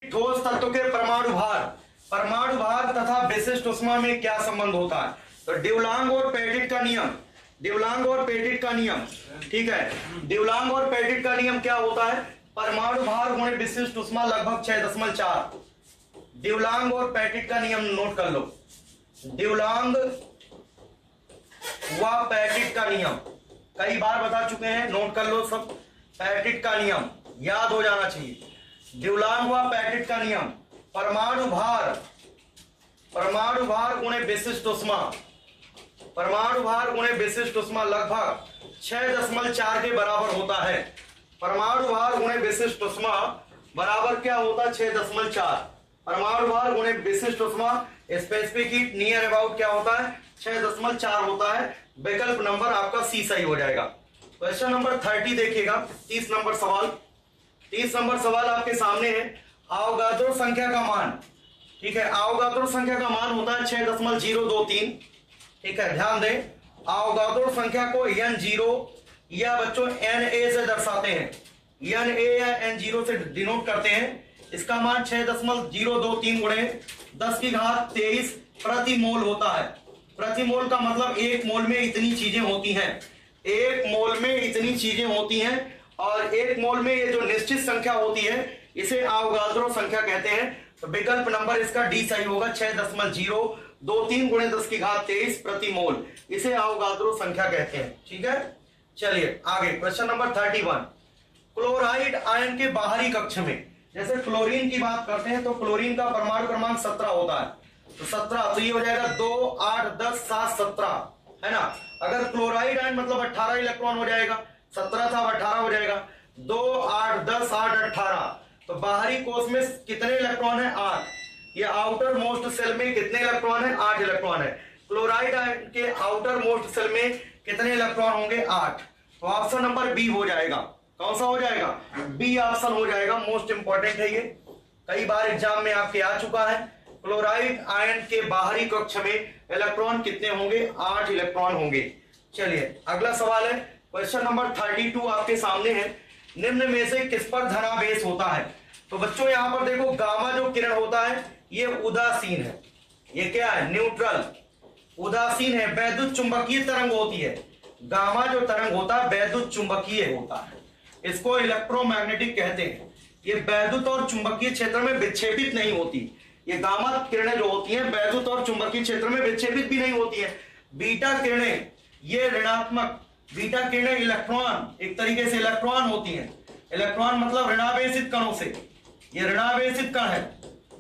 एक ठोस तत्व के परमाणु भार तथा विशिष्ट ऊष्मा में क्या संबंध होता है? तो ड्यूलांग और पेटिट का नियम, ठीक है, ड्यूलांग और पेटिट का नियम क्या होता है? परमाणु भार गुणे विशिष्ट ऊष्मा लगभग 6.4। ड्यूलांग और पेटिट का नियम नोट कर लो। ड्यूलांग व पेटिट का नियम कई बार बता चुके हैं, नोट कर लो सब। पेटिट का नियम याद हो जाना चाहिए। ड्यूलांग व पेटिट का नियम, परमाणु भार गुणे विशिष्ट ऊष्मा, परमाणु भार गुणे विशिष्ट ऊष्मा लगभग 6.4 के बराबर होता है। परमाणु भार गुणे विशिष्ट ऊष्मा बराबर क्या होता है? 6.4। परमाणु भार गुणे विशिष्ट ऊष्मा स्पेसिफिक हीट नियर अबाउट क्या होता है? 6.4 होता है। विकल्प नंबर आपका सी सही हो जाएगा। क्वेश्चन नंबर 30 देखिएगा, 30 नंबर सवाल। 30 नंबर सवाल आपके सामने है। अवोगाद्रो संख्या का मान, ठीक है, अवोगाद्रो संख्या का मान होता है 6.023। ठीक है, ध्यान दें, अवोगाद्रो संख्या को n0 या बच्चों Na से दर्शाते हैं, Na या n0 से डिनोट करते हैं। इसका मान 6.023 गुणे 10⁻23 प्रति मोल होता है। प्रति मोल का मतलब एक मोल में इतनी चीजें होती हैं, एक मोल में इतनी चीजें होती हैं, और एक मोल में ये जो निश्चित संख्या होती है इसे अवोगाद्रो संख्या कहते हैं। तो विकल्प नंबर इसका डी सही होगा। 6.023 गुणे 10⁻23 प्रति मोल, इसे अवोगाद्रो संख्या कहते हैं। ठीक है, चलिए आगे क्वेश्चन नंबर 31। क्लोराइड आयन के बाहरी कक्ष में, जैसे क्लोरीन की बात करते हैं तो क्लोरीन का परमाणु क्रमांक 17 होता है। तो 17, तो ये हो जाएगा 2, 8, 10, 7, 17, है ना। अगर क्लोराइड आयन मतलब 18 इलेक्ट्रॉन हो जाएगा, 17 था 18 हो जाएगा। 2, 8, 10, 8, 18। तो बाहरी कोश में कितने इलेक्ट्रॉन है? 8। ये आउटर मोस्ट सेल में कितने इलेक्ट्रॉन है? 8 इलेक्ट्रॉन है। क्लोराइड आयन के आउटर मोस्ट सेल में कितने इलेक्ट्रॉन होंगे? 8। तो ऑप्शन नंबर बी हो जाएगा। कौन सा हो जाएगा? बी ऑप्शन हो जाएगा। मोस्ट इंपॉर्टेंट है ये, कई बार एग्जाम में आपके आ चुका है। क्लोराइड आयन के बाहरी कक्ष में इलेक्ट्रॉन कितने होंगे? 8 इलेक्ट्रॉन होंगे। चलिए अगला सवाल है, क्वेश्चन नंबर 32 आपके सामने है। निम्न में से किस पर धनावेश होता है? तो बच्चों यहां पर देखो, गामा जो किरण होता है ये उदासीन है, ये क्या है? न्यूट्रल, उदासीन है। वैद्युत चुंबकीय तरंग होती है। गामा जो तरंग होता है वैद्युत चुंबकीय होता है, इसको इलेक्ट्रोमैग्नेटिक कहते हैं। ये वैद्युत और चुंबकीय क्षेत्र में विक्षेपित नहीं होती। ये गामा किरणें जो होती हैं वैद्युत और चुंबकीय क्षेत्र में विक्षेपित भी नहीं होती है। बीटा किरणें ये ऋणात्मक, बीटा किरणें इलेक्ट्रॉन, एक तरीके से इलेक्ट्रॉन होती हैं। इलेक्ट्रॉन मतलब ऋणावेशित कणों से, ये ऋणावेशित कण है।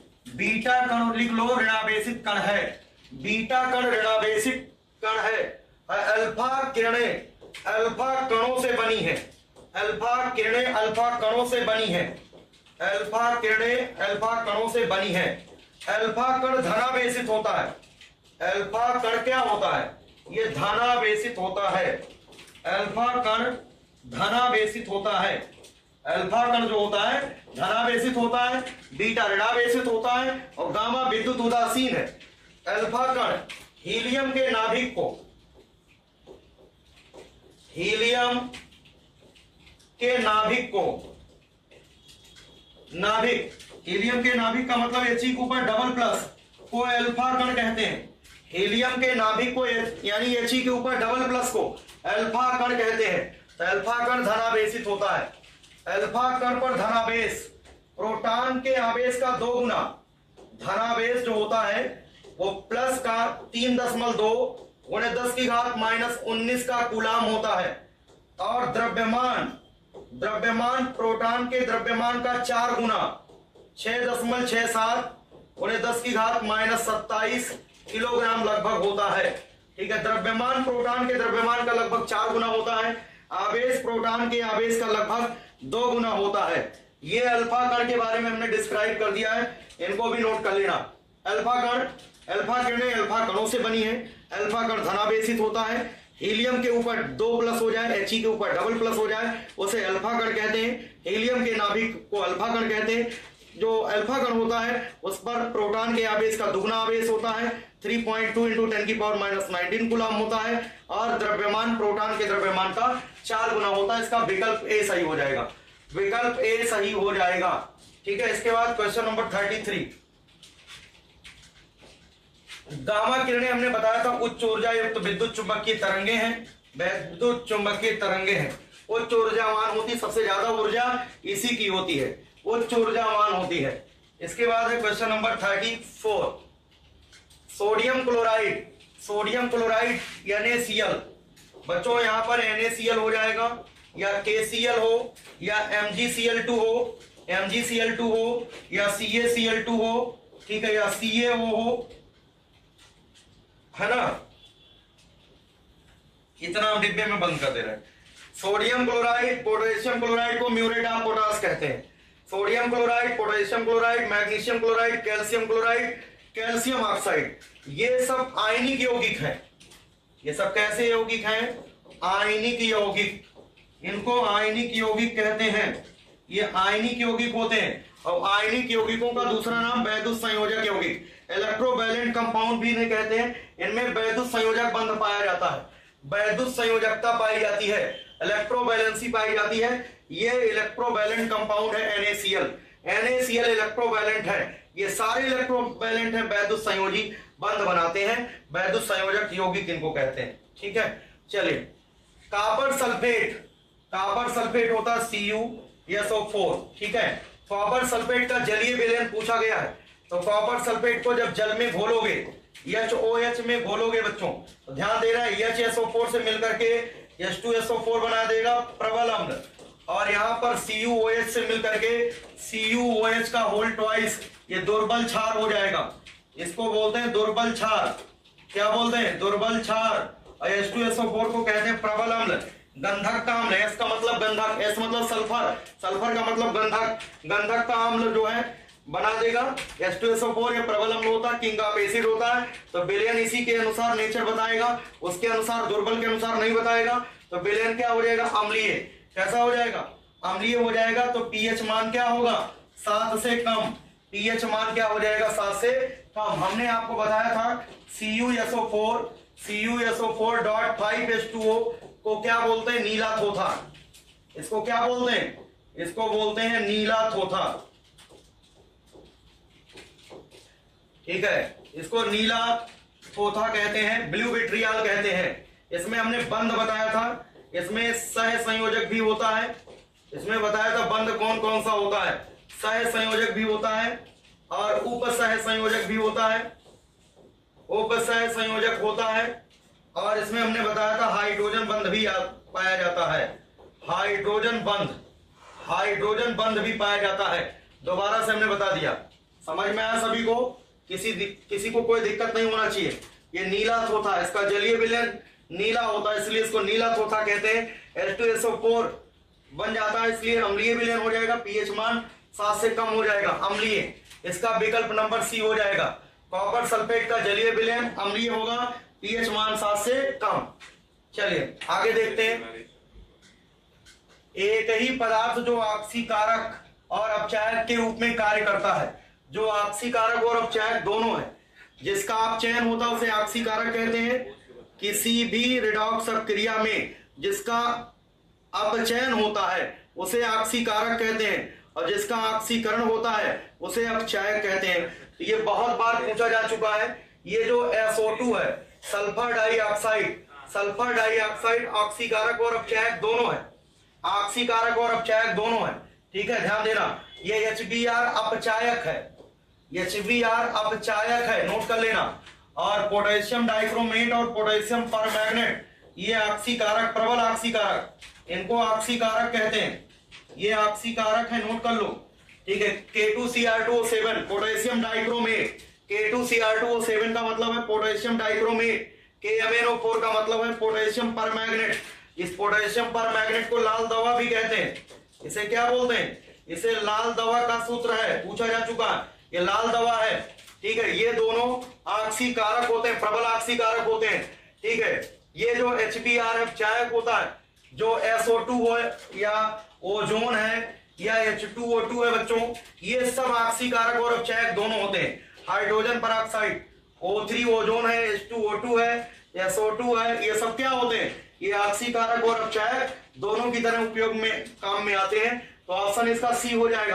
बीटा कण लिख लो, ऋणावेशित कण है। बीटा कण ऋणावेशित कण है। अल्फा किरणें अल्फा कणों से बनी है। अल्फा किरणें अल्फा कणों से बनी है। अल्फा किरणें अल्फा कणों से बनी है। अल्फा कण धनावेशित होता है। अल्फा कण क्या होता है? ये धनावेशित होता है। अल्फा कण धनावेशित होता है। अल्फा कण जो होता है धनावेशित होता है, बीटा ऋणावेशित होता है, और गामा विद्युत उदासीन है। अल्फा कण हीलियम के नाभिक को, हीलियम के नाभिक को, नाभिक, हीलियम के नाभिक का मतलब He के ऊपर डबल प्लस को अल्फा कण कहते हैं। हीलियम के नाभिक को यानी He के ऊपर डबल प्लस को अल्फा कण कहते हैं। तो अल्फा कण धनावेशित होता है। अल्फा कण पर धनावेश प्रोटॉन के आवेश का 2 गुना, धनावेश जो होता है वो प्लस का 3.2 गुणे 10⁻−19 का कूलाम होता है। और द्रव्यमान, द्रव्यमान प्रोटॉन के द्रव्यमान का 4 गुना 6.67 गुणे 10⁻27 किलोग्राम लगभग होता है। ठीक है, द्रव्यमान प्रोटॉन के द्रव्यमान का लगभग 4 गुना होता है। आवेश प्रोटॉन के आवेश का लगभग 2 गुना होता है। ये अल्फा कण के बारे में हमने डिस्क्राइब कर दिया है, इनको भी नोट कर लेना। अल्फा कण, अल्फा किरणें अल्फा कणों से बनी है। अल्फा कण धनावेशित होता है। हीलियम के ऊपर 2 प्लस हो जाए, He के ऊपर डबल प्लस हो जाए, उसे अल्फा कण कहते हैं। हीलियम के नाभिक को अल्फा कण कहते हैं। जो अल्फा कण होता है उस पर प्रोटॉन के आवेश का दुगना आवेश होता है, 3.2 × 10⁻−19 कूलम होता है। और द्रव्यमान प्रोटॉन के द्रव्यमान का 4 गुना होता है। इसका विकल्प ए सही हो जाएगा। विकल्प ए सही हो जाएगा। ठीक है। इसके बाद क्वेश्चन नंबर 33, गामा किरणें हमने बताया था उच्च ऊर्जा युक्त विद्युत चुंबकीय तरंगे हैं, विद्युत चुंबकीय तरंगे हैं, उच्च ऊर्जावान होती, सबसे ज्यादा ऊर्जा इसी की होती है, उच्च ऊर्जावान होती है। इसके बाद है question number 34, sodium chloride, sodium chloride NaCl, बच्चों यहां पर NaCl हो जाएगा या KCl हो या MgCl2 हो, MgCl2 हो या CaCl2 हो, ठीक है, या CaO हो, है ना। इतना हम डिब्बे में बंद कर दे रहे हैं। सोडियम क्लोराइड, पोटेशियम क्लोराइड को म्यूरेट ऑफ पोटाश कहते हैं। Sodium chloride, potassium chloride, magnesium chloride, calcium chloride, calcium oxide, ये सब आयनिक यौगिक हैं। ये सब कैसे यौगिक हैं? आयनिक यौगिक, इनको आयनिक यौगिक कहते हैं। ये आयनिक यौगिक होते हैं और आयनिक यौगिकों का दूसरा नाम वैद्युत संयोजक यौगिक, इलेक्ट्रोवैलेंट कंपाउंड भी इन्हें कहते हैं। इनमें वैद्युत संयोजक बंध पाया जाता है, वैद्युत संयोजकता पाई जाती है, इलेक्ट्रोवैलेंसी पाई जाती है। ये इलेक्ट्रोवैलेंट कंपाउंड है NaCl, NaCl इलेक्ट्रोवैलेंट है। ये सारे इलेक्ट्रोवैलेंट हैं, वैद्युत संयोजी बंध बनाते हैं, वैद्युत संयोजक यौगिक इनको कहते हैं। ठीक है, चलिए कॉपर सल्फेट, कॉपर सल्फेट होता है CuSO4। ठीक है, कॉपर सल्फेट का जलीय विलयन पूछा गया है, तो कॉपर सल्फेट को जब जल में घोलोगे, HOH में घोलोगे बच्चों, तो ध्यान दे रहा है HSO4 से मिलकर के H2SO4 बना देगा प्रबल अम्ल, और यहां पर CuOH से मिलकर के CuOH का होल ट्वाइस, ये दुर्बल क्षार हो जाएगा। इसको बोलते हैं दुर्बल क्षार। क्या बोलते हैं? दुर्बल क्षार। और H2SO4 को कहते हैं प्रबल अम्ल। गंधक का अम्ल, S का मतलब गंधक, S मतलब सल्फर, सल्फर का मतलब गंधक, गंधक का अम्ल जो है बना देगा H2SO4। ये प्रबल अम्ल होता है, किंग ऑफ एसिड होता है, तो विलयन इसी के अनुसार नेचर बताएगा, उसके अनुसार दुर्बल के अनुसार नहीं बताएगा। तो विलयन क्या हो जाएगा? अम्लीय। कैसा हो जाएगा? अम्लीय हो जाएगा। तो पीएच मान क्या होगा? 7 से कम। पीएच मान क्या हो जाएगा? 7 से कम। हमने आपको बताया था CuSO4, CuSO4.5H2O को क्या बोलते हैं? नीला थोथा। इसको क्या बोलते हैं? इसको बोलते हैं नीला थोथा। ठीक है, इसको नीला थोथा कहते हैं, ब्लू विट्रियल कहते हैं। इसमें हमने बंध बताया था, इसमें सह संयोजक भी होता है। इसमें बताया था बंध कौन कौन सा होता है, सह संयोजक भी होता है और उपसह संयोजक भी होता है, उपसह संयोजक होता है। और इसमें हमने बताया था हाइड्रोजन बंध भी पाया जाता है, हाइड्रोजन बंध, हाइड्रोजन बंध भी पाया जाता है। दोबारा से हमने बता दिया, समझ में आया सभी को? किसी को कोई दिक्कत नहीं होना चाहिए। ये नीला थोथा, इसका जलीय विलयन नीला होता है, इसलिए इसको नीला थोथा कहते हैं। H2SO4 बन जाता है, इसलिए अम्लीय विलयन हो जाएगा, पीएच मान 7 से कम हो जाएगा, अम्लीय। इसका विकल्प नंबर C हो जाएगा। कॉपर सल्फेट का जलीय विलयन अम्लीय होगा, पीएच मान 7 से कम। चलिए आगे देखते हैं। एक ही पदार्थ जो ऑक्सीकारक और अपचायक के रूप में कार्य करता है, जो ऑक्सीकारक और अपचायक दोनों है, जिसका अपचयन होता है उसे ऑक्सीकारक कहते हैं। किसी भी रिडॉक्स क्रिया में जिसका अपचयन होता है उसे ऑक्सीकारक कहते हैं, और जिसका ऑक्सीकरण होता है उसे अपचायक कहते हैं। तो ये बहुत बार पूछा जा चुका है। ये जो SO2 है, सल्फर डाइऑक्साइड, सल्फर डाइऑक्साइड ऑक्सीकारक और अपचायक दोनों है, ऑक्सीकारक और अपचायक दोनों है। ठीक है, ध्यान देना। ये HBr अपचायक है, HBr अपचायक है, नोट कर लेना। और पोटेशियम डाइक्रोमेट और पोटेशियम परमैंगनेट ये ऑक्सीकारक, प्रबल ऑक्सीकारक, इनको ऑक्सीकारक कहते हैं। ये ऑक्सीकारक है, नोट कर लो। ठीक है, K2Cr2O7 पोटेशियम डाइक्रोमेट, K2Cr2O7 का मतलब है पोटेशियम डाइक्रोमेट, KMnO4 का मतलब है पोटेशियम परमैंगनेट। इस पोटेशियम परमैंगनेट को लाल दवा भी कहते हैं। इसे क्या बोलते हैं? इसे लाल दवा का सूत्र है, पूछा जा चुका है, ये लाल दवा है। ठीक है, ये दोनों ऑक्सीकारक होते हैं, प्रबल ऑक्सीकारक होते हैं। ठीक है, ये जो HBr अपचायक होता है, जो SO2 है या ओजोन है या H2O2 है बच्चों, ये सब ऑक्सीकारक और अपचायक दोनों होते हैं। हाइड्रोजन परऑक्साइड, O3 ओजोन है, H2O2 है, SO2 है, ये सब क्या होते हैं? ये ऑक्सीकारक और अपचायक दोनों की तरह उपयोग में काम में आते हैं। तो ऑप्शन इसका C हो जाएगा।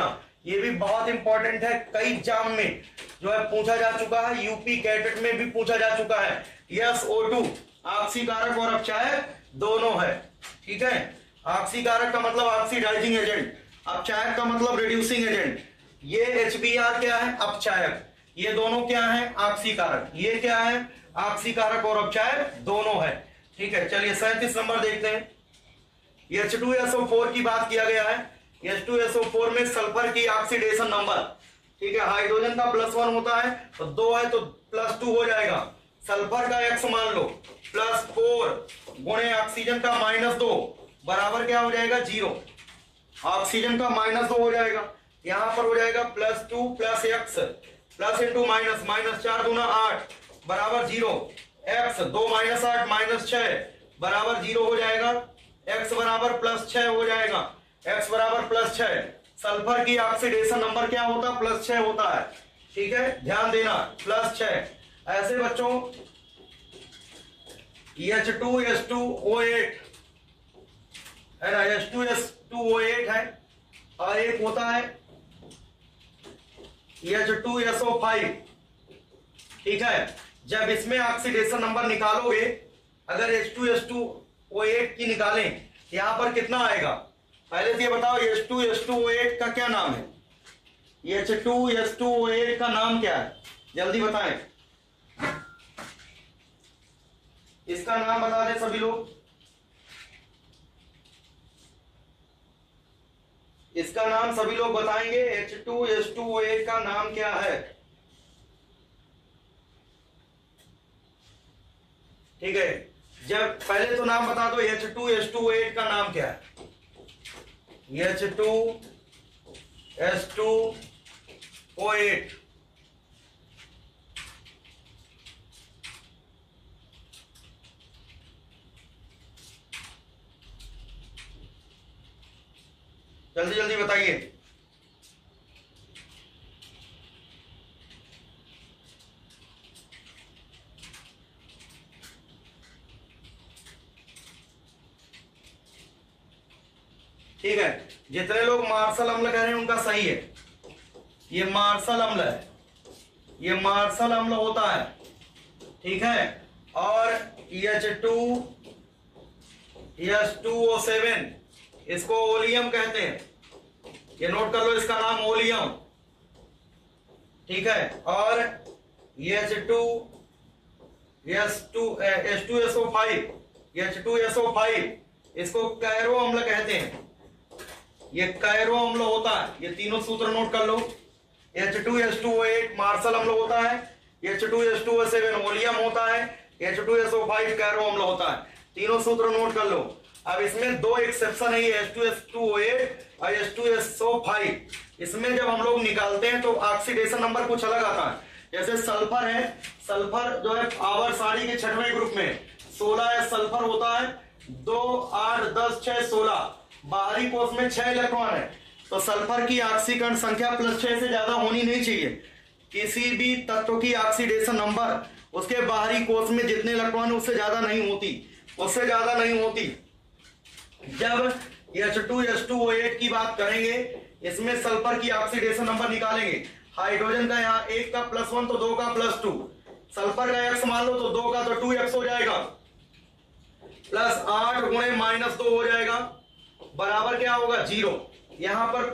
ये भी बहुत इंपॉर्टेंट है, कई एग्जाम में जो है पूछा जा चुका है, यूपी कैडेट में भी पूछा जा चुका है। SO2 ऑक्सीकारक और अपचायक दोनों है, ठीक है। ऑक्सीकारक का मतलब ऑक्सीडाइजिंग एजेंट, अपचायक का मतलब रिड्यूसिंग एजेंट। ये HBr क्या है, अपचायक। ये दोनों क्या है, ऑक्सीकारक। ये क्या है, ऑक्सीकारक और अपचायक दोनों है, ठीक है। चलिए 37 नंबर देखते हैं। H2SO4 की बात किया गया है। H2SO4 में सल्फर की ऑक्सीडेशन नंबर, ठीक है, हाइड्रोजन का +1 होता है तो 2 है तो +2 हो जाएगा। सल्फर का X मान लो +4 गुणे ऑक्सीजन का -2 बराबर क्या हो जाएगा, 0। ऑक्सीजन का -2 हो जाएगा, यहां पर हो जाएगा +2 + X प्लस इंटू माइनस, -4 दूना 8 बराबर 0। X 2 - 8 -6 बराबर 0 हो जाएगा। X बराबर +6 हो जाएगा, X बराबर +6। सल्फर की ऑक्सीडेशन नंबर क्या होता है, +6 होता है, ठीक है, ध्यान देना +6। ऐसे बच्चों H2S2O8 है ना, H2S2O8 है, और एक होता है H2SO5, ठीक है। जब इसमें ऑक्सीडेशन नंबर निकालोगे, अगर H2S2O8 की निकालें, यहां पर कितना आएगा, पहले तो ये बताओ H2S2O8 का क्या नाम है, H2S2O8 का नाम क्या है, जल्दी बताएं, इसका नाम बता दें सभी लोग, इसका नाम सभी लोग बताएंगे। H2S2O8 का नाम क्या है, ठीक है। जब पहले तो नाम बता दो H2S2O8 का नाम क्या है, H2S2O8 जल्दी जल्दी बताइए। ठीक है, जितने लोग मार्शल अम्ल कह रहे हैं उनका सही है, ये मार्शल अम्ल है, ये मार्शल अम्ल होता है, ठीक है। और H2S2O7 इसको ओलियम कहते हैं, ये नोट कर लो, इसका नाम ओलियम, ठीक है। और H2SO5 इसको कैरो अम्ल कहते हैं, ये कैरो अम्ल होता है। ये तीनों सूत्र नोट कर लो, H2S2O8 मार्शल अम्ल होता है, H2S2O7 ओलियम होता है, H2SO5 कैरो अम्ल होता है। तीनों सूत्र नोट कर लो। अब इसमें दो एक्सेप्शन है, H2S2O8 और H2SO5। इसमें जब हम लोग निकालते हैं तो ऑक्सीडेशन नंबर कुछ अलग आता है। जैसे सल्फर है, सल्फर जो है आवर सारणी के 6वें ग्रुप में 16 सल्फर होता है, 2 8 10 6 16, बाहरी कोष में 6 इलेक्ट्रॉन है, तो सल्फर की ऑक्सीकरण संख्या +6 से ज्यादा होनी नहीं चाहिए। किसी भी तत्व की ऑक्सीडेशन नंबर उसके बाहरी कोष में जितने इलेक्ट्रॉन है उससे ज्यादा नहीं होती, उससे ज्यादा नहीं होती। जब H2S2O8 की बात करेंगे, इसमें सल्फर की ऑक्सीडेशन नंबर निकालेंगे, हाइड्रोजन का यहाँ 1 का +1 तो 2 का +2, सल्फर का X मान लो तो 2 का तो 2X हो जाएगा, +8 गुणे -2 हो जाएगा, बराबर क्या होगा 0। यहां पर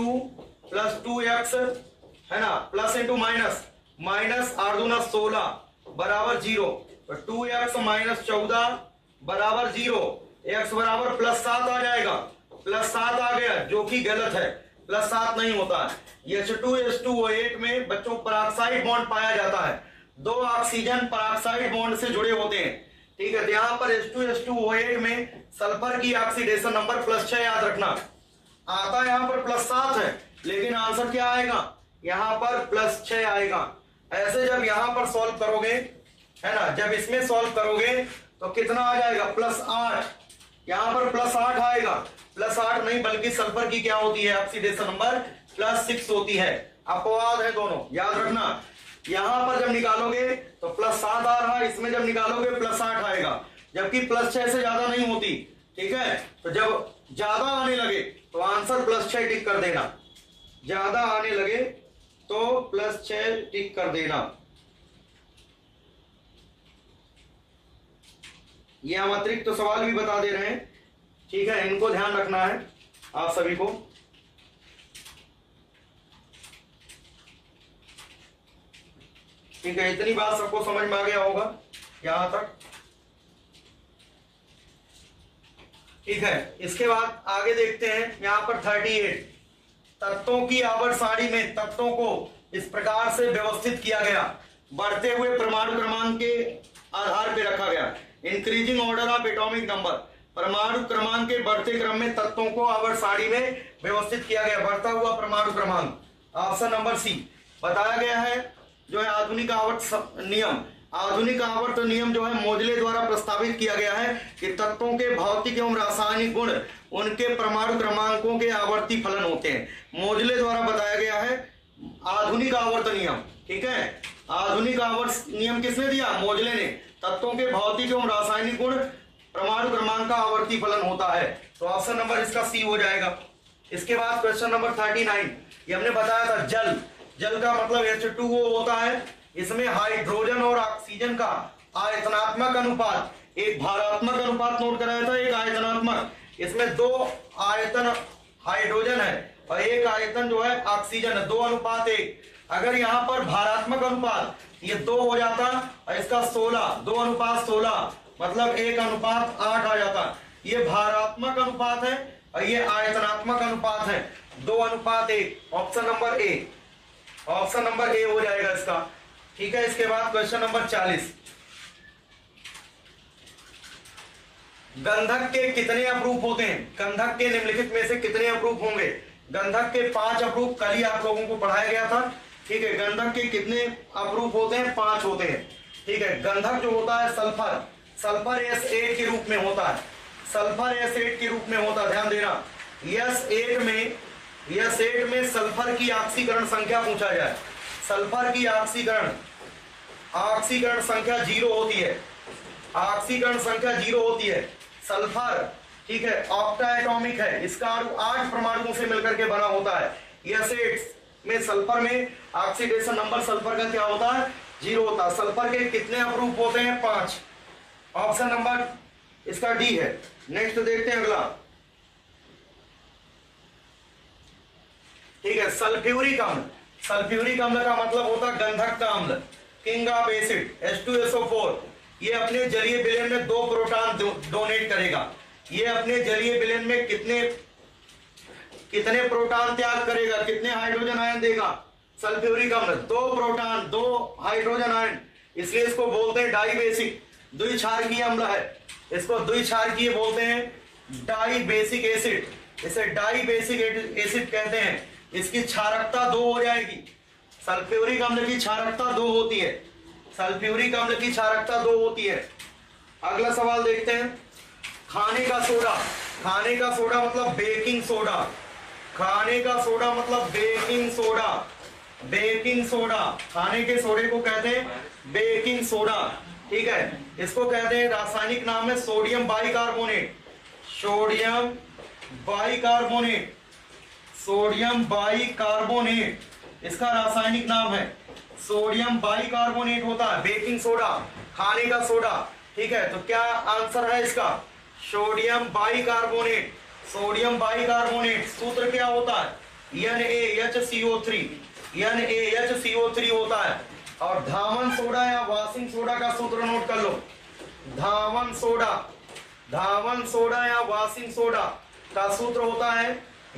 +2 है ना, प्लस इंटू माइनस, -8 दूना 16 बराबर 0, तो 2x - 14 बराबर 0। x बराबर +7 आ जाएगा, +7 आ गया, जो कि गलत है, +7 नहीं होता है। H2S2O8 में बच्चों पराक्साइड बॉन्ड पाया जाता है, 2 ऑक्सीजन पराक्साइड बॉन्ड से जुड़े होते हैं, ठीक है। तो यहाँ पर H2S2O8 में सल्फर की ऑक्सीडेशन नंबर +6 याद रखना, आता है यहाँ पर +7 है, लेकिन आंसर क्या आएगा, यहाँ पर +6 आएगा। ऐसे जब यहाँ पर सॉल्व करोगे, है ना, जब इसमें सॉल्व करोगे तो कितना आ जाएगा, +8, यहाँ पर +8 आएगा, +8 नहीं बल्कि सल्फर की क्या होती है ऑक्सीडेशन नंबर +6 होती है, अपवाद है दोनों, याद रखना। यहां पर जब निकालोगे तो +7 आ रहा है, इसमें जब निकालोगे +8 आएगा, जबकि +6 से ज्यादा नहीं होती, ठीक है। तो जब ज्यादा आने लगे तो आंसर +6 टिक कर देना, ज्यादा आने लगे तो +6 टिक कर देना। ये हम अतिरिक्त तो सवाल भी बता दे रहे हैं, ठीक है, इनको ध्यान रखना है आप सभी को। ठीक है, इतनी बात सबको समझ में आ गया होगा यहां तक। ठीक है, इसके बाद आगे देखते हैं यहां पर 38 तत्वों की आवर्त सारणी में तत्वों को इस प्रकार से व्यवस्थित किया गया, बढ़ते हुए परमाणु क्रमांक के आधार पर रखा गया। Increasing order of atomic number, परमाणु क्रमांक के बढ़ते क्रम में तत्वों को आवर्त सारणी में व्यवस्थित किया गया, बढ़ता हुआ परमाणु क्रमांक। ऑप्शन नंबर सी बताया गया है जो है आधुनिक आवर्त नियम। आधुनिक आवर्त नियम जो है मोजले द्वारा प्रस्तावित किया गया है कि तत्वों के भौतिक एवं रासायनिक गुण उनके परमाणु क्रमांकों के आवर्ती फलन होते हैं। मोजले द्वारा बताया गया है आधुनिक आवर्त नियम। ठीक है, आधुनिक आवर्त नियम किसने दिया? मोजले ने। तत्वों के भौतिक एवं रासायनिक गुण परमाणु क्रमांक का आवर्ती फलन होता है, तो ऑप्शन नंबर इसका सी हो जाएगा। इसके बाद क्वेश्चन नंबर 39, ये हमने बताया था जल। जल का मतलब H2O होता है। इसमें हाइड्रोजन और ऑक्सीजन का आयतनात्मक अनुपात, एक भारात्मक अनुपात नोट कराया था, एक आयतनात्मक। इसमें 2 आयतन हाइड्रोजन है और 1 आयतन जो है ऑक्सीजन है, 2:1। अगर यहाँ पर भारात्मक अनुपात ये 2 हो जाता और इसका 16, 2:16 मतलब 1:8 आ जाता। ये भारात्मक अनुपात है और ये आयतनात्मक अनुपात है, 2:1। Option number A, option number A हो जाएगा इसका। ठीक है, इसके बाद क्वेश्चन नंबर 40, गंधक के कितने अपरूप होते हैं? गंधक के निम्नलिखित में से कितने अपरूप होंगे? गंधक के 5 अपरूप कल ही आप लोगों को पढ़ाया गया था। ठीक है, गंधक के कितने अपरूप होते हैं? 5 होते हैं। ठीक है, गंधक जो होता है सल्फर, सल्फर S8 के रूप में होता है, सल्फर S8 के रूप में होता है, ध्यान देना। S8 में सल्फर की ऑक्सीकरण संख्या पूछा जाए, सल्फर की ऑक्सीकरण संख्या 0 होती है, ऑक्सीकरण संख्या 0 होती है। सल्फर, ठीक है, ऑक्टा एटॉमिक है, इसका अणु 8 परमाणुओं से मिलकर के बना होता है। S8 में सल्फर में ऑक्सीडेशन नंबर सल्फर का क्या होता है? 0 होता है। सल्फर के कितने अपरूप होते हैं? 5। ऑप्शन नंबर इसका डी है। नेक्स्ट देखते हैं अगला। ठीक है, सल्फ्यूरिक अम्ल। सल्फ्यूरिक अम्ल का मतलब होता है गंधक का अम्ल, किंग ऑफ एसिड, H2SO4। ये अपने जलीय विलयन में 2 प्रोटॉन डोनेट करेगा। ये अपने जलीय विलयन में कितने प्रोटॉन त्याग करेगा, कितने हाइड्रोजन आयन देगा? सल्फ्यूरिक अम्ल 2 प्रोटॉन 2 हाइड्रोजन आयन, इसलिए इसको बोलते हैं डाइबेसिक, द्विक्षारकीय अम्ल है। इसको द्विक्षारकीय बोलते हैं, डाइबेसिक एसिड, इसे डाइबेसिक एसिड कहते हैं। इसकी क्षारकता 2 हो जाएगी। सल्फ्यूरिक अम्ल की क्षारकता 2 होती है, सल्फ्यूरिक अम्ल की क्षारकता 2 होती है। अगला सवाल देखते हैं, खाने का सोडा। खाने का सोडा मतलब बेकिंग सोडा, खाने का सोडा मतलब बेकिंग सोडा, बेकिंग सोडा, खाने के सोडे को कहते हैं बेकिंग सोडा। ठीक है, इसको कहते हैं, रासायनिक नाम है sodium bicarbonate, sodium bicarbonate, sodium bicarbonate इसका रासायनिक नाम है, सोडियम बाइकार्बोनेट होता है बेकिंग सोडा, खाने का सोडा। ठीक है, तो क्या आंसर है इसका? Sodium bicarbonate. सोडियम बाइकार्बोनेट सूत्र क्या होता है? NaHCO3, NaHCO3 होता है। और धावन सोडा या वॉशिंग सोडा का सूत्र नोट कर लो, धावन सोडा, धावन सोडा या वॉशिंग सोडा का सूत्र होता है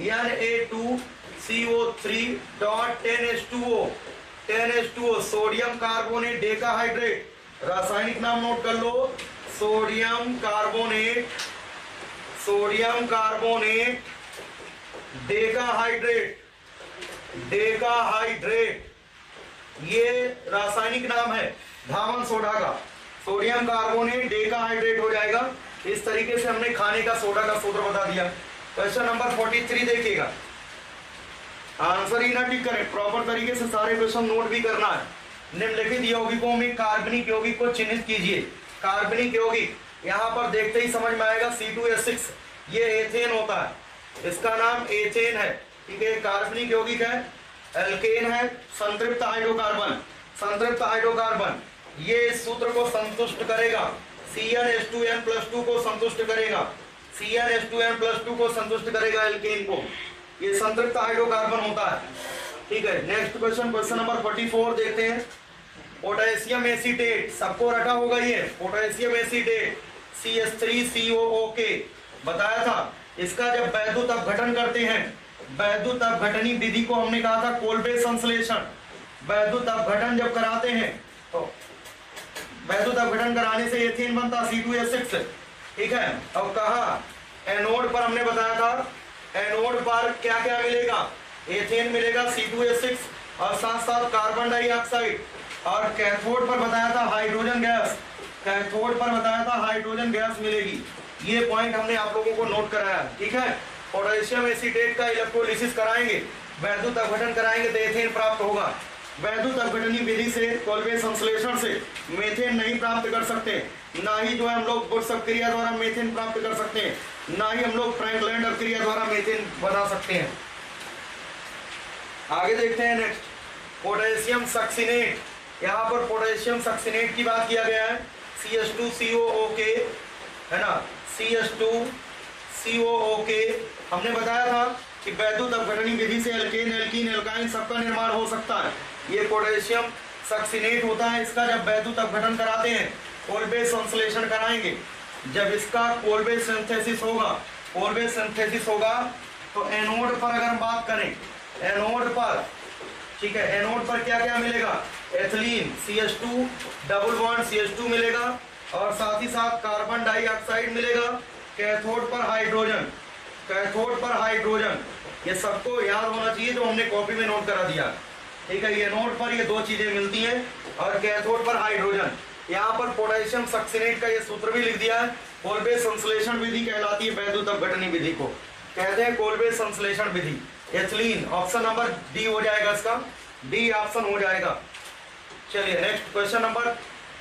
Na2CO3.10H2O, 10H2O, sodium carbonate decahydrate. रासायनिक नाम नोट कर लो, sodium carbonate, sodium carbonate decahydrate, decahydrate, ये रासायनिक नाम है धावन सोडा का। सोडियम कार्बोनेट डेकाहाइड्रेट हो जाएगा। इस तरीके से हमने खाने का सोडा का सूत्र बता दिया। क्वेश्चन नंबर 43 देखिएगा, आंसर ही ना टिक करें, प्रॉपर तरीके से सारे क्वेश्चन नोट भी करना है। निम्नलिखित यौगिकों में कार्बनिक यौगिक को चिन्हित कीजिए। कार्बनिक यौगिक यहाँ पर देखते ही समझ में आएगा, C2H6, ये एथेन होता है, इसका नाम एथेन है। ठीक है, कार्बनिक यौगिक है, एल्केन है, संतृप्त हाइड्रोकार्बन, संतृप्त हाइड्रोकार्बन ये इस सूत्र को संतुष्ट करेगा, CnH2n+2 को संतुष्ट करेगा, CnH2n+2 को संतुष्ट करेगा एल्केन को, ये संतृप्त हाइड्रोकार्बन होता है। ठीक है, नेक्स्ट क्वेश्चन, क्वेश्चन नंबर 44 देखते हैं। पोटेशियम एसीटेट, सबको रटा होगा ये, पोटेशियम एसीटेट CH3COO बताया था, इसका जब वैद्युत अपघटन करते हैं, वैद्युत अपघटनी विधि को हमने कहा था कोल्बे संश्लेषण, वैद्युत अपघटन जब कराते हैं तो वैद्युत अपघटन कराने से एथेन बनता C2H6। ठीक है, अब कहा एनोड पर हमने बताया था, एनोड पर क्या क्या मिलेगा, एथेन मिलेगा C2H6 और साथ साथ कार्बन डाइऑक्साइड, और कैथोड पर बताया था हाइड्रोजन गैस, कैथोड पर बताया था हाइड्रोजन गैस मिलेगी। ये पॉइंट हमने आप लोगों को नोट कराया। ठीक है, पोटेशियम एसीटेट का इलेक्ट्रोलिसिस कराएंगे, वैद्युत अपघटन कराएंगे तो एथेन प्राप्त होगा। वैद्युत अपघटनी विधि से, कोल्बे संश्लेषण से मेथेन नहीं प्राप्त कर सकते, ना ही जो है हम लोग बुर्स क्रिया द्वारा मेथेन प्राप्त कर सकते हैं, ना ही हम लोग फ्रैंकलैंड क्रिया द्वारा मेथेन बना सकते हैं। आगे देखते हैं नेक्स्ट, पोटेशियम सक्सिनेट, यहाँ पर पोटेशियम सक्सिनेट की बात किया गया है, CH2COO है ना, CH2COO हमने बताया था कि वैद्युत अपघटनी विधि से एल्केन, एल्कीन, एल्काइन सबका निर्माण हो सकता है। ये पोटेशियम सक्सिनेट होता है, इसका जब वैद्युत अपघटन कराते हैं, कोल्बे संश्लेषण कराएंगे, जब इसका कोल्बे सिंथेसिस होगा, कोल्बे सिंथेसिस होगा तो एनोड पर अगर हम बात करें, एनोड पर, ठीक है, एनोड पर क्या क्या मिलेगा, ethylene CH2 double bond CH2 मिलेगा और साथ ही साथ कार्बन डाइऑक्साइड मिलेगा, कैथोड पर हाइड्रोजन, कैथोड पर हाइड्रोजन, ये सबको याद होना चाहिए जो हमने कॉपी में नोट करा दिया। ठीक है, ये नोट पर ये दो चीजें मिलती हैं और कैथोड पर हाइड्रोजन। यहाँ पर पोटेशियम सक्सिनेट का ये सूत्र भी लिख दिया है, कोल्बे संश्लेषण विधि कहलाती है, वैद्युत अपघटनी विधि को कहते हैं कोल्बे संश्लेषण विधि। एथिलीन ऑप्शन नंबर डी हो जाएगा, इसका डी ऑप्शन हो जाएगा। चलिए नेक्स्ट क्वेश्चन नंबर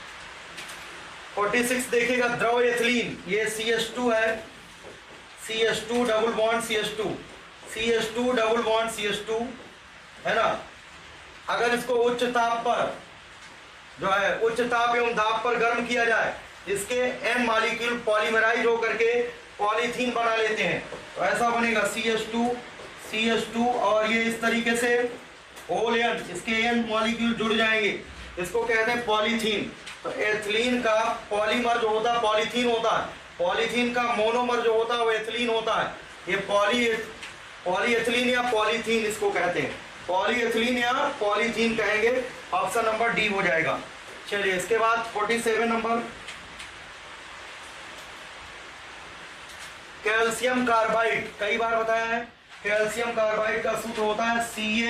46 देखिएगा, द्रव एथिलीन, ये CH2 है, CH2 double bond CH2, CH2 double bond CH2 है ना। अगर इसको उच्च ताप पर जो है, उच्च ताप एवं दाब पर गर्म किया जाए, इसके N मॉलिक्यूल पॉलीमराइज होकर के पॉलीथीन बना लेते हैं, तो ऐसा बनेगा CH2 और ये इस तरीके से होल N, इसके N मॉलिक्यूल जुड़ जाएंगे, इसको कहते हैं पॉलीथीन। तो एथिलीन का पॉलीमर जो होता है पॉलीथीन होता है, पॉलीथीन का मोनोमर जो होता है वो एथिलीन होता है। ये पॉलीएथिलीन या पॉलीथीन इसको कहते हैं, पॉलीएथिलीन या पॉलीथीन कहेंगे, ऑप्शन नंबर डी हो जाएगा। चलिए इसके बाद 47 नंबर, कैल्शियम कार्बाइड, कई बार बताया है, कैल्शियम कार्बाइड का सूत्र होता है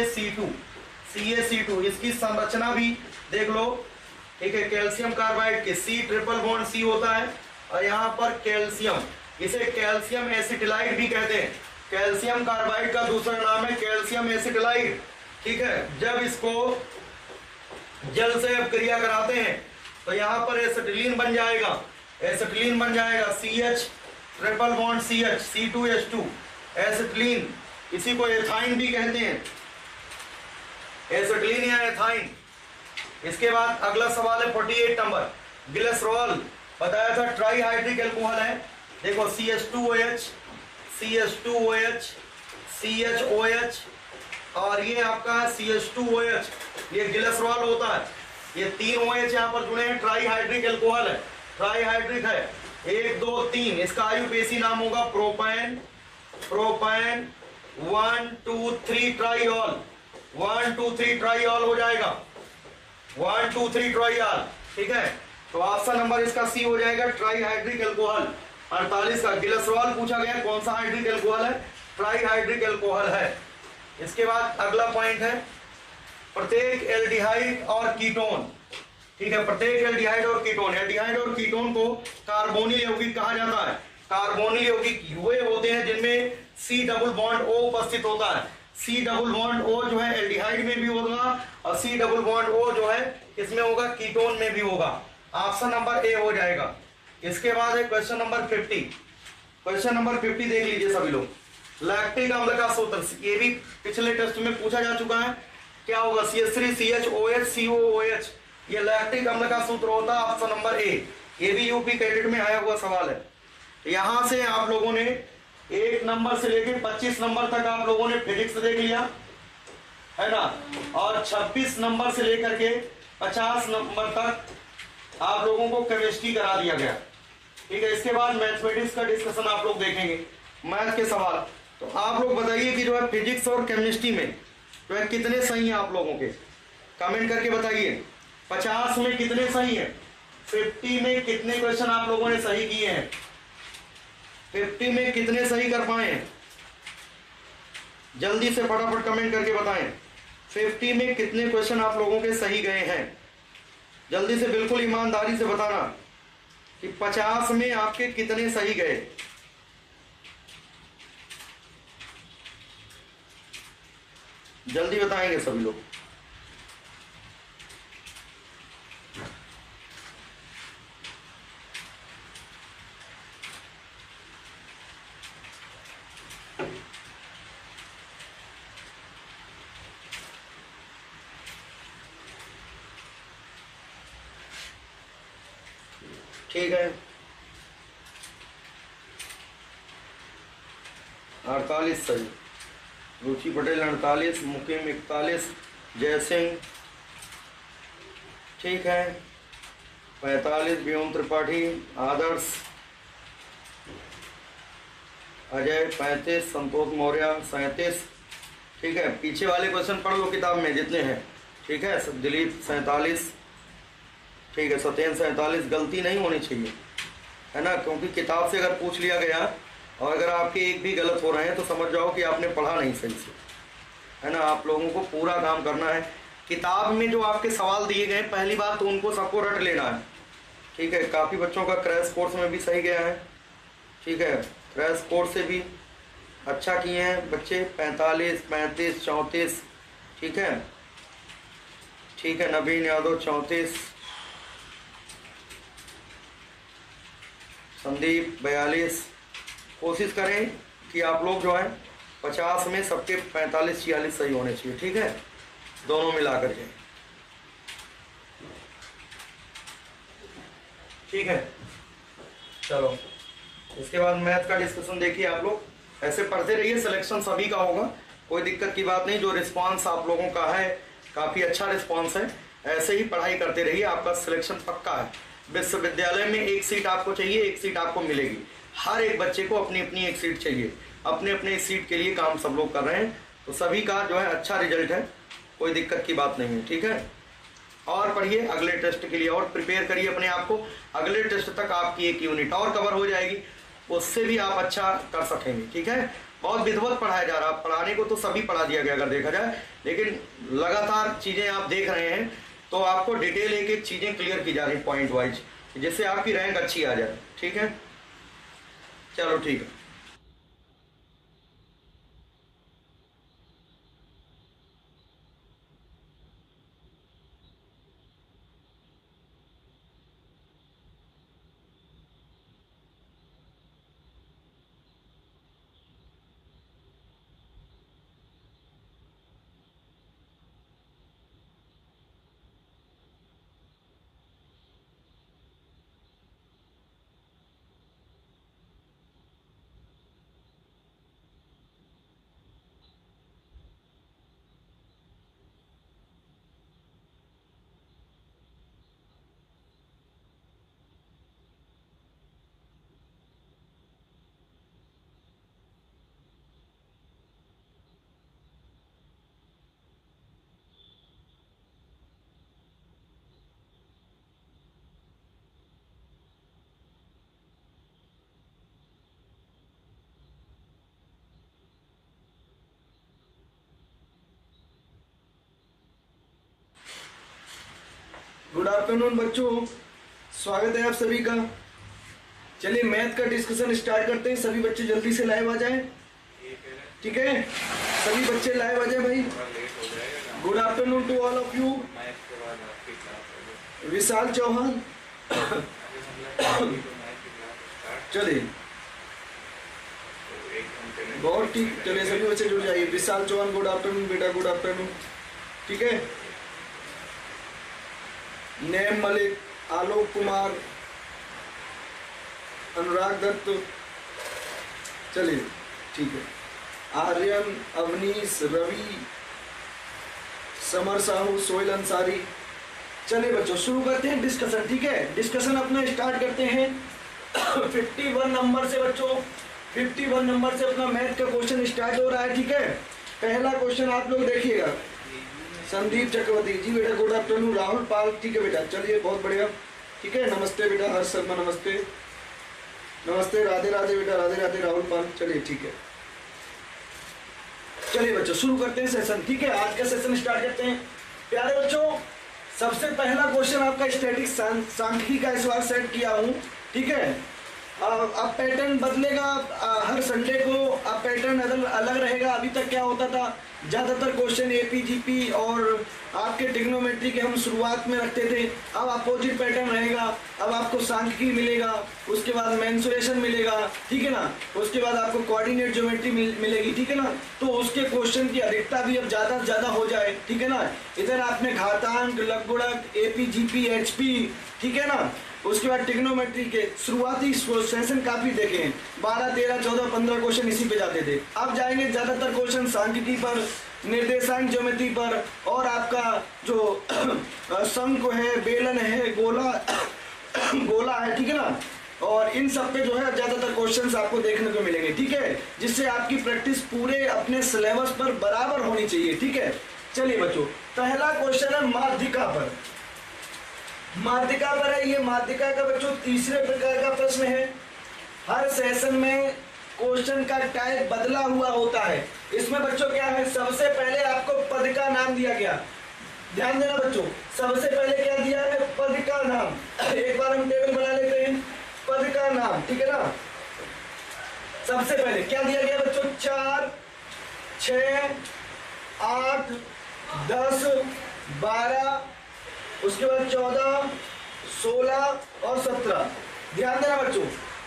CaC2, इसकी संरचना भी देख लो। ठीक है, कैल्शियम कार्बाइड के C ट्रिपल बॉन्ड C होता है और यहाँ पर कैल्शियम, इसे कैल्शियम एसिटिलाइड भी कहते हैं। कैल्शियम कार्बाइड का दूसरा नाम है कैल्शियम एसिटिलाइड। ठीक है, जब इसको जल से क्रिया कराते हैं तो यहाँ पर एसिटिलीन बन जाएगा, एसिटिलीन बन जाएगा CH triple bond CH C2H2 acetylene, इसी को एथाइन भी कहते हैं, एसिटिलीन या एथाइन। इसके बाद अगला सवाल है 48 नंबर, ग्लिसरॉल, बताया था ट्राई हाइड्रिक एल्कोहल है। देखो CH2OH CHOH और ये आपका CH2OH, ये ग्लिसरॉल होता है, ये तीन OH यहाँ पर जुड़े हैं, ट्राई हाइड्रिक एल्कोहल है, ट्राई हाइड्रिक है, 1 2 3, इसका आयुपेशी नाम होगा प्रोपैन 1 2 3 ट्राईऑल, 1 2 3 ट्राईऑल हो जाएगा, 1 2 3 ट्राईऑल। ठीक है, तो ऑप्शन नंबर इसका सी हो जाएगा, ट्राई हाइड्रिक एल्कोहल। 48 का ग्लिसरॉल पूछा गया, कौन सा हाइड्रिक एल्कोहल है, ट्राई हाइड्रिक एल्कोहल है। इसके बाद अगला पॉइंट है प्रत्येक एल्डिहाइड और कीटोन। ठीक है, प्रत्येक एल्डिहाइड और कीटोन, एल्डिहाइड और कीटोन को कार्बोनिल यौगिक कहा जाता है। कार्बोनिल यौगिक वे होते हैं जिनमें C डबल बॉन्ड O उपस्थित होता है। C डबल बॉन्ड O जो है एल्डिहाइड में भी होगा और C डबल बॉन्ड O जो है इसमें होगा, कीटोन में भी होगा। ऑप्शन नंबर ए हो जाएगा। इसके बाद है क्वेश्चन नंबर 50। क्वेश्चन नंबर 50 देख लीजिए सभी लोग। लैक्टिक अम्ल का सूत्र, ये भी पिछले टेस्ट में पूछा जा चुका है। क्या होगा? CH3CHOH, ये लैक्टिक अम्ल का सूत्र होता है, ऑप्शन नंबर ए। ये भी यूपी कैडेट में आया हुआ सवाल है। यहां से आप लोगों ने 1 नंबर से लेकर 25 नंबर तक आप लोगों ने फिजिक्स देख लिया है ना, और 26 नंबर से लेकर के 50 नंबर तक आप लोगों को केमिस्ट्री करा दिया गया। ठीक है, इसके बाद मैथमेटिक्स का डिस्कशन आप लोग देखेंगे, मैथ के सवाल। तो आप लोग बताइए कि जो है फिजिक्स और केमिस्ट्री में जो है कितने सही हैं आप लोगों के, कमेंट करके बताइए। 50 में कितने सही हैं? 50 में कितने क्वेश्चन आप लोगों ने सही किए हैं? 50 में कितने सही कर पाए हैं? जल्दी से फटाफट कमेंट करके बताएं। 50 में कितने क्वेश्चन आप लोगों के सही गए हैं? जल्दी से, बिल्कुल ईमानदारी से बताना कि 50 में आपके कितने सही गए। जल्दी बताएंगे सभी लोग। ठीक है, 48 सही, रुचि पटेल 48, मुकीम 41, जयसिंह ठीक है 45, व्योम त्रिपाठी, आदर्श, अजय 35, संतोष मौर्य 37। ठीक है, पीछे वाले क्वेश्चन पढ़ लो किताब में जितने हैं। ठीक है, दिलीप 47, ठीक है, सत्येंद्र 47। गलती नहीं होनी चाहिए, है ना, क्योंकि किताब से अगर पूछ लिया गया और अगर आपके एक भी गलत हो रहे हैं तो समझ जाओ कि आपने पढ़ा नहीं सही से, है ना। आप लोगों को पूरा काम करना है। किताब में जो आपके सवाल दिए गए, पहली बात तो उनको सबको रट लेना है। ठीक है, काफ़ी बच्चों का क्रैश कोर्स में भी सही गया है। ठीक है, क्रैश कोर्स से भी अच्छा किए हैं बच्चे, 45, 35, 34। ठीक है, ठीक है, नवीन यादव 34, संदीप 42। कोशिश करें कि आप लोग जो है 50 में सबके 45, 46 सही होने चाहिए। ठीक है, दोनों मिला करके। ठीक है, चलो इसके बाद मैथ का डिस्कशन देखिए। आप लोग ऐसे पढ़ते रहिए, सिलेक्शन सभी का होगा, कोई दिक्कत की बात नहीं। जो रिस्पांस आप लोगों का है काफ़ी अच्छा रिस्पांस है, ऐसे ही पढ़ाई करते रहिए, आपका सिलेक्शन पक्का है। विश्वविद्यालय में एक सीट आपको चाहिए, एक सीट आपको मिलेगी। हर एक बच्चे को अपनी अपनी एक सीट चाहिए, अपने अपने सीट के लिए काम सब लोग कर रहे हैं। तो सभी का जो है अच्छा रिजल्ट है, कोई दिक्कत की बात नहीं है। ठीक है, और पढ़िए अगले टेस्ट के लिए और प्रिपेयर करिए अपने आप को। अगले टेस्ट तक आपकी एक यूनिट और कवर हो जाएगी, उससे भी आप अच्छा कर सकेंगे। ठीक है, बहुत विधिवत पढ़ाया जा रहा है। पढ़ाने को तो सभी पढ़ा दिया गया अगर देखा जाए, लेकिन लगातार चीज़ें आप देख रहे हैं तो आपको डिटेल एक एक चीज़ें क्लियर की जा रही पॉइंट वाइज, जिससे आपकी रैंक अच्छी आ जाए। ठीक है, चलो ठीक है। गुड आफ्टरनून बच्चों, स्वागत है आप सभी का। चलिए मैथ का डिस्कशन स्टार्ट करते हैं। सभी बच्चे जल्दी से लाइव आ जाएं। ठीक है, सभी बच्चे लाइव आ जाएं भाई। Good afternoon to all of you. Vishal Chauhan चलिए बहुत ठीक। चलिए सभी बच्चे जुड़ जाइए। विशाल चौहान गुड आफ्टरनून बेटा, गुड आफ्टरनून। ठीक है, नेम मलिक, आलोक कुमार, अनुराग दत्त, चलिए ठीक है, आर्यन, अवनीश, रवि, समर साहू, सोहेल अंसारी। चलिए बच्चों शुरू करते हैं डिस्कशन। ठीक है, डिस्कशन अपना स्टार्ट करते हैं 51 नंबर से। बच्चों 51 नंबर से अपना मैथ का क्वेश्चन स्टार्ट हो रहा है। ठीक है, पहला क्वेश्चन आप लोग देखिएगा। संदीप चक्रवर्ती जी बेटा गुड आफ्टरनून। राहुल पाल, ठीक है बेटा, चलिए बहुत बढ़िया। ठीक है, नमस्ते बेटा हर्ष शर्मा, नमस्ते नमस्ते, राधे राधे बेटा, राधे राधे राहुल पाल। चलिए ठीक है, चलिए बच्चों शुरू करते हैं सेशन। ठीक है, आज का सेशन स्टार्ट करते हैं प्यारे बच्चों। सबसे पहला क्वेश्चन आपका स्टैटिक सांख्यिकी का इस बार सेट किया हूं। ठीक है, अब पैटर्न बदलेगा हर संडे को, अब पैटर्न अलग रहेगा। अभी तक क्या होता था, ज़्यादातर क्वेश्चन एपीजीपी और आपके ट्रिग्नोमेट्री के हम शुरुआत में रखते थे। अब अपोजिट पैटर्न रहेगा। अब आपको सांख्यिकी मिलेगा, उसके बाद मेंसुरेशन मिलेगा, ठीक है ना, उसके बाद आपको कोऑर्डिनेट ज्योमेट्री मिलेगी। ठीक है ना, तो उसके क्वेश्चन की अधिकता भी अब ज़्यादा से ज़्यादा हो जाए। ठीक है ना, इधर आपने घातांक, लघुगणक, एपीजीपी, एचपी, ठीक है ना, उसके बाद ट्रिग्नोमेट्री के शुरुआती सेशन काफी देखे हैं, 12, 13, 14, 15 क्वेश्चन इसी पे जाते थे। अब जाएंगे ज्यादातर क्वेश्चन सांख्यिकी पर, निर्देशांक ज्योमेट्री पर, और आपका जो शंकु है, बेलन है, गोला है, ठीक है ना, और इन सब पे जो है ज्यादातर क्वेश्चंस आपको देखने को मिलेंगे। ठीक है, जिससे आपकी प्रैक्टिस पूरे अपने सिलेबस पर बराबर होनी चाहिए। ठीक है, चलिए बच्चों पहला क्वेश्चन है माध्यिका पर। माध्यिका पर है, ये माध्यिका का बच्चों तीसरे प्रकार का प्रश्न है। हर सेशन में क्वेश्चन का टाइप बदला हुआ होता है। इसमें बच्चों क्या है, सबसे पहले आपको पद का नाम दिया गया। ध्यान देना बच्चों, सबसे पहले क्या दिया है, पद का नाम। एक बार हम टेबल बना लेते हैं, पद का नाम, ठीक है ना। सबसे पहले क्या दिया गया बच्चों, 4, 6, 8, 10, 12, उसके बाद 14, 16 और 17। ध्यान देना बच्चों,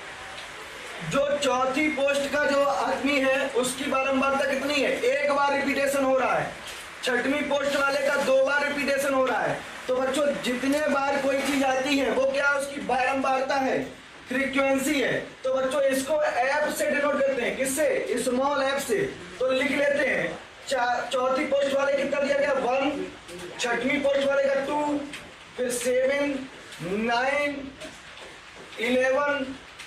जो चौथी पोस्ट का जो आदमी है उसकी बारंबारता कितनी है, एक बार रिपीटेशन हो रहा है। छठवीं पोस्ट वाले का 2 बार रिपीटेशन हो रहा है। तो बच्चों जितने बार कोई चीज आती है वो क्या, उसकी बारंबारता है, फ्रीक्वेंसी है। तो बच्चों इसको एफ से डिनोट करते हैं, किससे, स्मॉल एफ से। तो लिख लेते हैं, चौथी पोस्ट वाले कितना दिया गया, 1, छठवीं पोस्ट वाले का 2, फिर 7, 9, 11,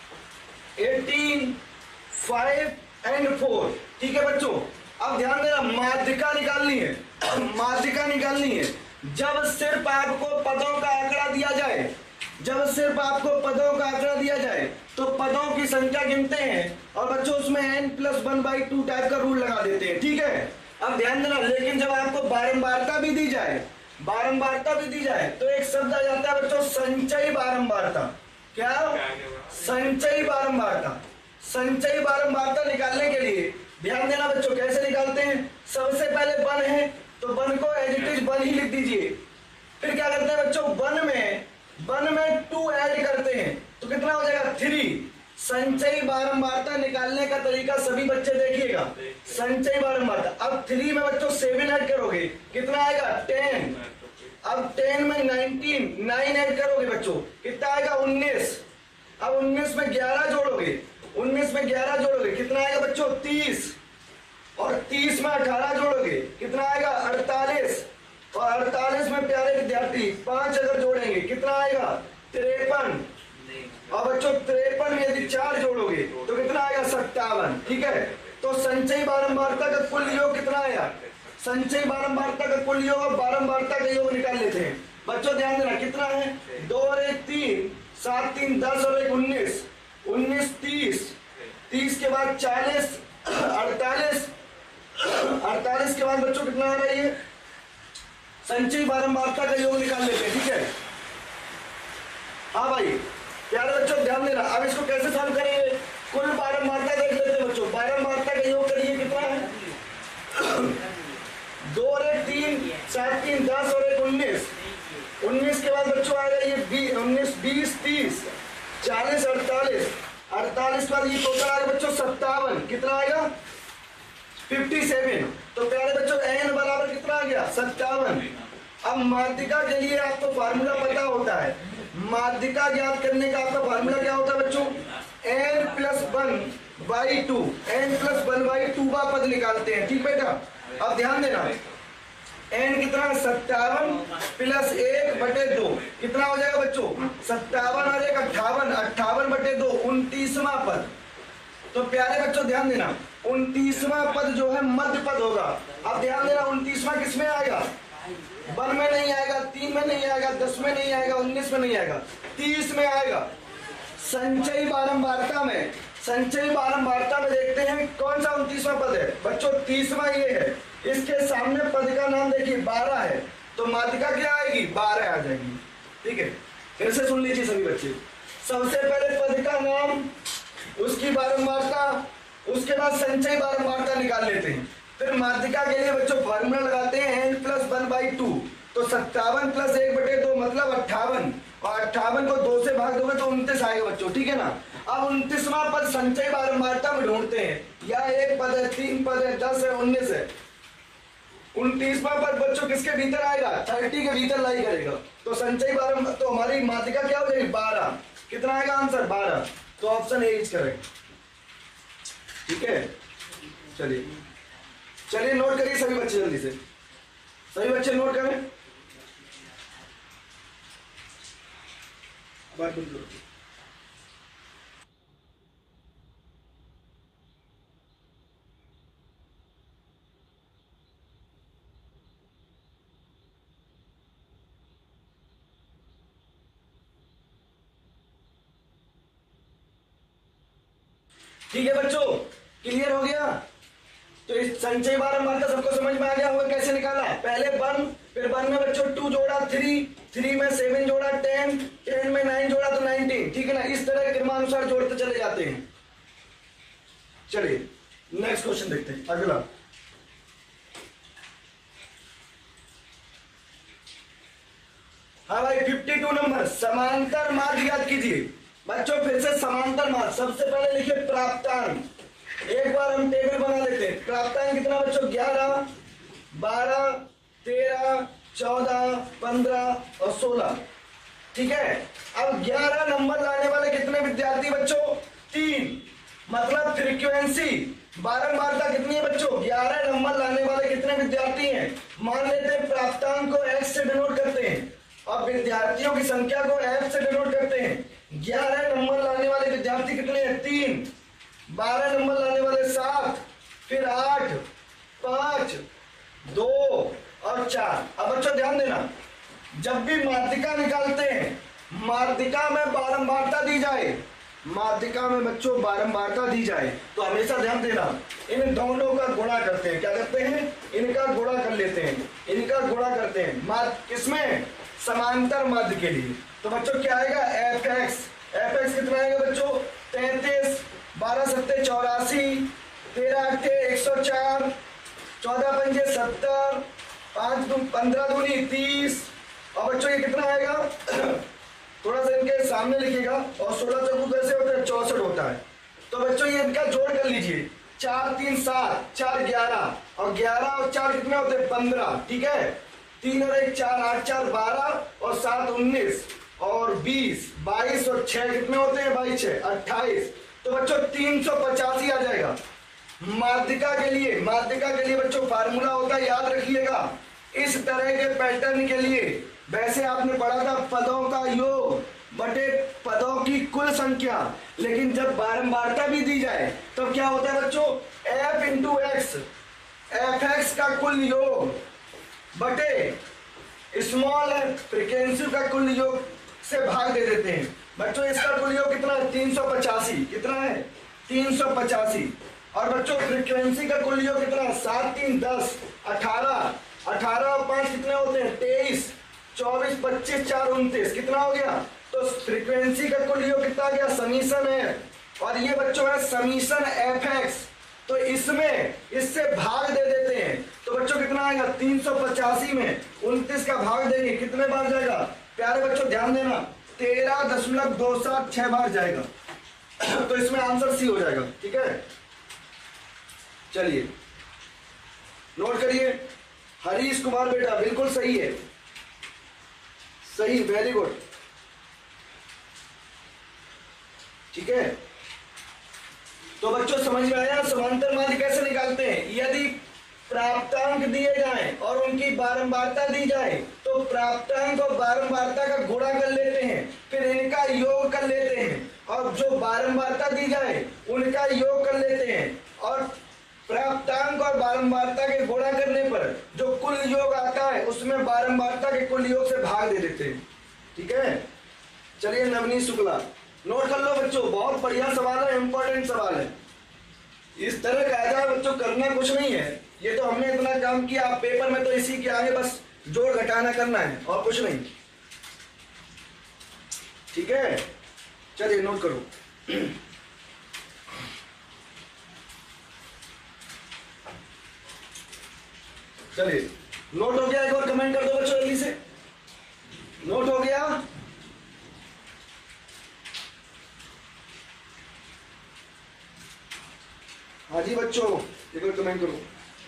18, 5 एंड 4। ठीक है बच्चों, अब ध्यान देना, माध्यिका निकालनी है। माध्यिका निकालनी है जब सिर्फ आपको पदों का आंकड़ा दिया जाए। जब सिर्फ आपको पदों का आंकड़ा दिया जाए तो पदों की संख्या गिनते हैं और बच्चों उसमें n+1/2 टाइप का रूल लगा देते हैं। ठीक है, अब ध्यान देना, लेकिन जब आपको बारंबारता भी दी जाए, बारंबारता भी दी जाए तो एक शब्द आ जाता है बच्चों, संचयी बारंबारता। क्या, संचयी बारंबारता। संचयी बारंबारता निकालने के लिए ध्यान देना बच्चों, कैसे निकालते हैं, सबसे पहले 1 है तो 1 को एज इट इज 1 ही लिख दीजिए। फिर क्या करते हैं बच्चों, 1 में 2 ऐड करते हैं तो कितना हो जाएगा, 3। संचयी बारंबारता निकालने का तरीका सभी बच्चे देखिएगा, संचयी बारंबारता। अब 3 में बच्चों 7 ऐड करोगे, कितना आएगा, 10। अब 10 में 9 ऐड करोगे बच्चों, कितना आएगा, 19। अब 19 में 11 जोड़ोगे, 19 में 11 जोड़ोगे, कितना आएगा बच्चों, 30। और 30 में 18 जोड़ोगे, कितना आएगा, 48। और 48 में प्यारे विद्यार्थी 5 अगर जोड़ेंगे, कितना आएगा, 53। और बच्चों 53 में यदि 4 जोड़ोगे तो कितना आएगा, 57। ठीक है, तो संचयी बारंबारता का कुल योग कितना आया, संचयी बारंबारता का कुल योग और बारंबारता का योग निकाल लेते हैं। बच्चों ध्यान देना, कितना है, 2 और 1 3, 7 3 10 और 1 19, 19 30, 30 के बाद 40, 48, 48 के बाद बच्चों कितना आ रहा है, ये संचयी बारंबारता का योग निकाल लेते हैं। ठीक है, हाँ भाई प्यारे बच्चों ध्यान देना। अब इसको कैसे सॉल्व करेंगे, कुल बारंबारता देख लेते हैं बच्चों। बारंबारता का योग करिए, कितना है, 2 और 1 3, 7 3 10 और 1 19, 19 के बाद बच्चों आ रहा है ये 19 20 30, 40 48, 48 45 का ये टोटल आएगा बच्चों 57। कितना आएगा 57। तो प्यारे बच्चों n बराबर कितना आ गया 57। अब माध्यिका के लिए आपको फार्मूला पता होता है, माध्यिका ज्ञात करने का आपका फार्मूला क्या होता है बच्चों, n+1/2, n+1/2 का पद निकालते हैं। ठीक बेटा, अब ध्यान देना, n कितना 57 + 1/2 कितना हो जाएगा बच्चों 57 और 1 58, 58/2 29वां पद। तो प्यारे बच्चों ध्यान देना, 29वां पद जो है मध्य पद होगा। अब ध्यान देना 29वां किस में आएगा, 1 में नहीं आएगा, 3 में नहीं आएगा, 10 में नहीं आएगा, 19 में नहीं आएगा, 30 में आएगा। संचयी बारंबारता में, संचयी बारंबारता में देखते हैं कौन सा 29वां पद है बच्चों, 30वां ये है। इसके सामने पद का नाम देखिए 12 है, तो माध्यिका क्या आएगी 12 आ जाएगी। ठीक है, फिर से सुन लीजिए सभी बच्चे, सबसे पहले पद का नाम, उसकी बारंबारता, उसके बाद संचयी बारंबारता निकाल लेते हैं। फिर माध्यिका के लिए बच्चों फार्मूला लगाते हैं n+1/2, तो 57 + 1/2 मतलब 58, और 58 को 2 से भाग दोगे तो 29 आएगा बच्चों। ठीक है ना। अब 29वां पद संचयी बारंबारता में ढूंढते हैं, या 1 पद है, 3 पद है, 10 है, 19 है। 29वां पद बच्चों किसके भीतर आएगा 30 के भीतर लाई करेगा, तो संचयी बारंबारता, तो हमारी माध्यिका क्या हो जाएगी 12। कितना आएगा आंसर 12, तो ऑप्शन ए इज करेक्ट। ठीक है, चलिए चलिए नोट करिए सभी बच्चे, जल्दी से सभी बच्चे नोट करें। बात बंद करो। ठीक है बच्चों, क्लियर हो गया। तो इस संचयी बारंबारता सबको समझ में आ गया होगा कैसे निकाला। पहले 1, फिर 1 में बच्चों 2 जोड़ा 3, 3 में 7 जोड़ा 10, 10 में 9 जोड़ा तो 19। ठीक है ना, इस तरह क्रमानुसार जोड़ते चले जाते हैं। चलिए नेक्स्ट क्वेश्चन देखते हैं, अगला। हाँ भाई 52 नंबर, समांतर मार्ग ज्ञात कीजिए। बच्चों फिर से समांतर मार्ग, सबसे पहले लिखिए प्राप्तांक। एक बार हम टेबल बना लेते हैं। प्राप्तांक कितना बच्चों 11, 12, 13, 14, 15 और 16। ठीक है, अब 11 नंबर लाने वाले कितने विद्यार्थी बच्चों 3, मतलब फ्रीक्वेंसी बारंबारता कितनी है बच्चों 11 नंबर लाने वाले कितने विद्यार्थी हैं। मान लेते हैं प्राप्तांक को x से डिनोट करते हैं और विद्यार्थियों की संख्या को f से डिनोट करते हैं। 11 नंबर लाने वाले विद्यार्थी कितने हैं 3, 12 नंबर लाने वाले 7, फिर 8, 5, 2 और 4। अब बच्चों ध्यान देना, जब भी माध्यिका निकालते हैं, माध्यिका में बारंबारता दी जाए, माध्यिका में बच्चों बारंबारता दी जाए तो हमेशा ध्यान देना इन दोनों का गुणा करते हैं। क्या करते हैं, इनका गुणा कर लेते हैं, इनका गुणा करते हैं किसमें, समांतर माध्य के लिए। तो बच्चों क्या आएगा fx, fx कितना आएगा बच्चों 33, 12 7 84, 13 8 104, 14 5 70, 5 15 दूनी 30। और बच्चों ये कितना आएगा थोड़ा सा इनके सामने लिखिएगा, और 16 चौको कैसे होता है 64 होता है। तो बच्चों ये इनका जोड़ कर लीजिए, 4 3 7, 4 11, और 11 और 4 कितने होते हैं 15। ठीक है, 3 और 1 4, 8 4 12 और 7 19 और 20, 22 और 6 कितने होते हैं 22 6 28। तो बच्चों 385 आ जाएगा। माध्यिका के लिए, माध्यिका के लिए बच्चों फार्मूला होता है, याद रखिएगा। इस तरह के पैटर्न के लिए वैसे आपने पढ़ा था पदों का योग बटे पदों की कुल संख्या, लेकिन जब बारंबारता भी दी जाए तब क्या होता है बच्चों f into x, f x का कुल योग बटे स्मॉल फ्रीक्वेंसी का कुल योग से भाग दे देते हैं। बच्चों इसका कुल योग कितना है 385, कितना है 385। और बच्चों फ्रीक्वेंसी का कुल योग कितना है 7 3 10 18, 18 और 5 कितने होते हैं 23, 24 25 4 29 कितना हो गया। तो फ्रीक्वेंसी का कुल योग कितना गया समीशन है, और ये बच्चों है समीशन एफ एक्स। तो इसमें इससे भाग दे देते हैं तो बच्चों कितना आएगा 385 में 29 का भाग देंगे कितने बार जाएगा प्यारे बच्चों ध्यान देना 13.276 बार जाएगा। तो इसमें आंसर सी हो जाएगा। ठीक है, चलिए नोट करिए। हरीश कुमार बेटा बिल्कुल सही है, सही, वेरी गुड। ठीक है, तो बच्चों समझ में आया समांतर माध्य कैसे निकालते हैं। यदि प्राप्तांक दिए जाएं और उनकी बारंबारता दी जाए तो प्राप्तांक और बारंबारता का गुणा कर लेते हैं, फिर इनका योग कर लेते हैं, और जो बारंबारता दी जाए उनका योग कर लेते हैं, और प्राप्तांक और बारंबारता के गुणा करने पर जो कुल योग आता है उसमें बारंबारता के कुल योग से भाग दे देते हैं। ठीक है, चलिए नवनीत शुक्ला नोट कर लो बच्चों, बहुत बढ़िया सवाल है, इंपॉर्टेंट सवाल है। इस तरह का आ जाए बच्चों, करना कुछ नहीं है, ये तो हमने इतना काम किया, आप पेपर में तो इसी के आगे बस जोड़ घटाना करना है और कुछ नहीं। ठीक है, चलिए नोट करो। चलिए नोट हो गया, एक और कमेंट कर दो बच्चों जल्दी से। नोट हो गया, हाँ जी बच्चों एक और कमेंट करो।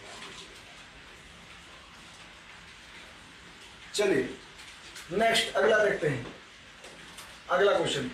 चलिए नेक्स्ट अगला देखते हैं, अगला क्वेश्चन।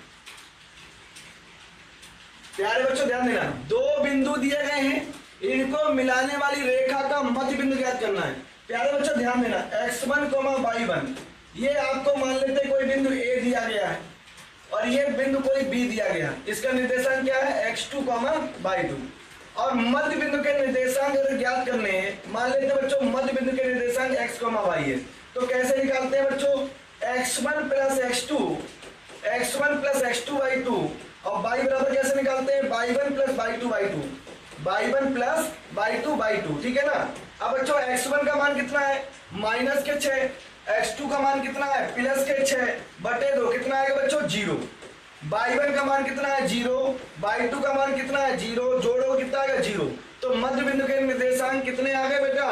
प्यारे बच्चों ध्यान देना, दो बिंदु दिए गए हैं, इनको मिलाने वाली रेखा का मध्य बिंदु ज्ञात करना है। प्यारे बच्चों ध्यान देना, x1, y1, ये आपको मान लेते कोई बिंदु A दिया गया है और ये बिंदु कोई B दिया गया है। इसका निर्देशांक क्या है, x2, y2, और मध्य बिंदु के निर्देशांक अगर ज्ञात करने हैं, मान लेते हैं बच्चों मध्य बिंदु के निर्देशांक x, y है, तो कैसे निकालते हैं बच्चों, x1 plus x2, x1 plus x2 y2, और y बराबर कैसे निकालते हैं, y1 plus y2 y2, y1 plus y2 y2। ठीक है ना। अब बच्चों x1 का मान कितना है, माइनस के 6, x2 का मान कितना है, प्लस के 6 बटे 2, कितना आएगा बच्चों 0। y1 का मान कितना है 0, y2 का मान कितना है 0, जोड़ो कितना आएगा 0। तो मध्य बिंदु के निर्देशांक कितने आ गए बेटा,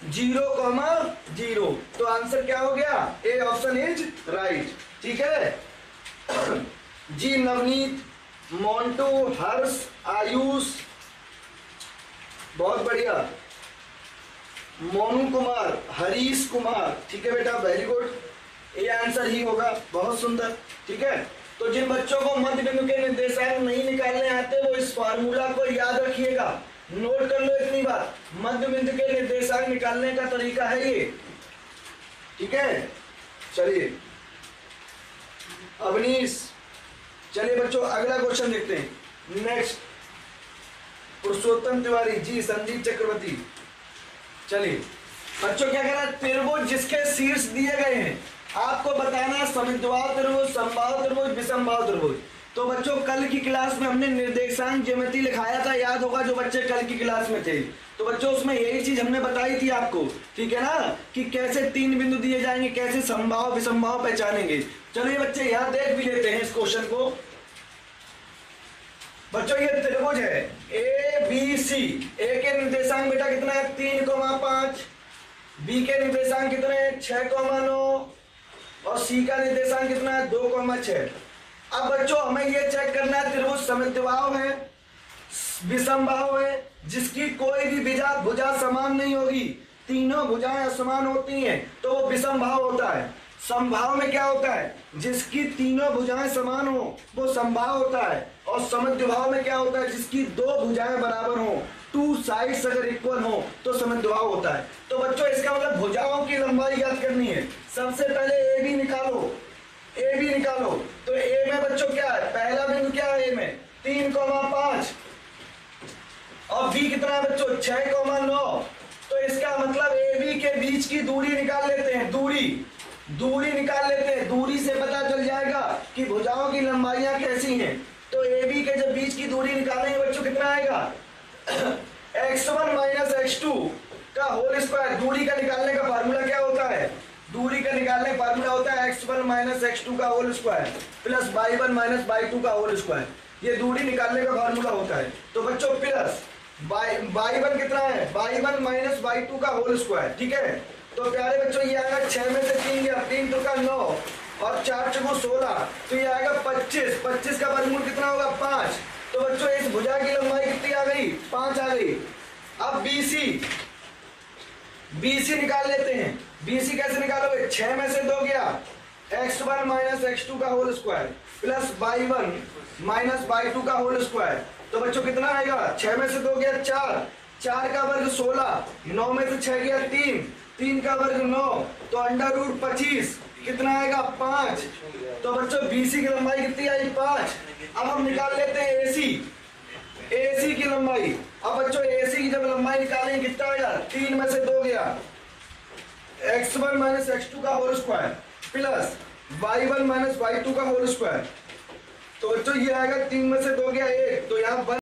0,0। तो आंसर क्या हो गया, ए ऑप्शन इज राइट। ठीक है जी, नवनीत, मोन्टू, हर्ष, आयुष, बहुत बढ़िया, मोनू कुमार, हरीश कुमार, ठीक है बेटा वेरी गुड, ये आंसर ही होगा, बहुत सुंदर। ठीक है, तो जिन बच्चों को मध्य बिंदु के निर्देशांक नहीं निकालने आते वो इस फार्मूला को याद रखिएगा, नोट कर लो इतनी बात, मध्य बिंदु के निर्देशांक निकालने का तरीका है ये। ठीक है, चलिए अवनीश, चलिए बच्चों अगला क्वेश्चन देखते हैं। नेक्स्ट पुरुषोत्तम तिवारी जी, संदीप चक्रवर्ती। चलिए बच्चों क्या कह रहा है, त्रिभुज जिसके शीर्ष दिए गए हैं, आपको बताना है समिद्वाह त्रिभुज, समबाहु त्रिभुज, विषमबाहु त्रिभुज। तो बच्चों कल की क्लास में हमने निर्देशांक ज्यामिति लिखाया था, याद होगा जो बच्चे कल की क्लास में थे, तो बच्चों उसमें यही चीज हमने बताई थी आपको। ठीक है ना, कि कैसे 3 बिंदु दिए जाएंगे, कैसे समबाहु विषमबाहु पहचानेंगे। चलिए बच्चे यहाँ देख भी लेते हैं इस क्वेश्चन को। बच्चों ये त्रिभुज है ABC, ए के निर्देशांक बेटा कितना है 3,5, बी के निर्देशांक कितने हैं 6,9, और सी का निर्देशांक कितना है 2,6। अब बच्चों हमें ये चेक करना है त्रिभुज समद्विबाहु है, विषमबाहु है, जिसकी कोई भी भुजा समान नहीं होगी, तीनों भुजाएं असमान होती हैं तो वो विषमबाहु होता है। समबाहु में क्या होता है, जिसकी तीनों भुजाएं समान हो वो समबाहु होता है, और समद्विबाहु में क्या होता है, जिसकी 2 भुजाएं बराबर हो, 2 साइड्स अगर इक्वल हो तो समद्विबाहु होता है। तो बच्चों इसका मतलब भुजाओं की लंबाई ज्ञात करनी है। सबसे पहले ए बी निकालो, ए बी निकालो। तो ए में बच्चों क्या है, पहला बिंदु क्या है ए में 3,5, और बी कितना है बच्चों 6,9। तो इसका मतलब ए बी के बीच की दूरी निकाल लेते हैं, दूरी निकाल लेते हैं, दूरी से पता चल जाएगा कि भुजाओं की लंबाइयां कैसी हैं। तो ए बी के जब बीच की दूरी निकालेंगे बच्चों कितना आएगा x1 माइनस x2 का होल स्क्वायर। दूरी का निकालने का फार्मूला क्या होता है, दूरी का निकालने का फार्मूला होता है x1 माइनस x2 का whole square plus y1 minus y2 का होल स्क्वायर, ये दूरी निकालने का फार्मूला होता है। तो बच्चों प्लस y1 कितना है, y1 माइनस y2 का होल स्क्वायर। ठीक है, तो प्यारे बच्चों ये आएगा 6 में से 3 गया, 3 तो का 9 और 4 चौको 16, तो ये आएगा 25। 25 का वर्गमूल कितना होगा 5, तो बच्चों इस भुजा की लंबाई कितनी आ गई? 5 आ गई। अब BC निकाल लेते हैं। BC कैसे निकालोगे? 6 में से 2 गया, x1 माइनस x2 का whole square plus y1 minus y2 का होल स्क्वायर। तो बच्चों कितना आएगा? 6 में से 2 गया 4, 4 का वर्ग 16, 9 में से 6 गया 3, 3 का वर्ग 9, तो अंडर रूट 25 कितना आएगा? 5। तो बच्चों BC की लंबाई कितनी आई? 5। अब हम निकाल लेते हैं AC की लंबाई। अब बच्चों AC की जब लंबाई निकालेंगे कितना आएगा? 3 में से 2 गया, x1 माइनस x2 का whole square plus y1 minus y2 का होल स्क्वायर। तो बच्चों ये आएगा 3 में से 2 गया 1, तो यहाँ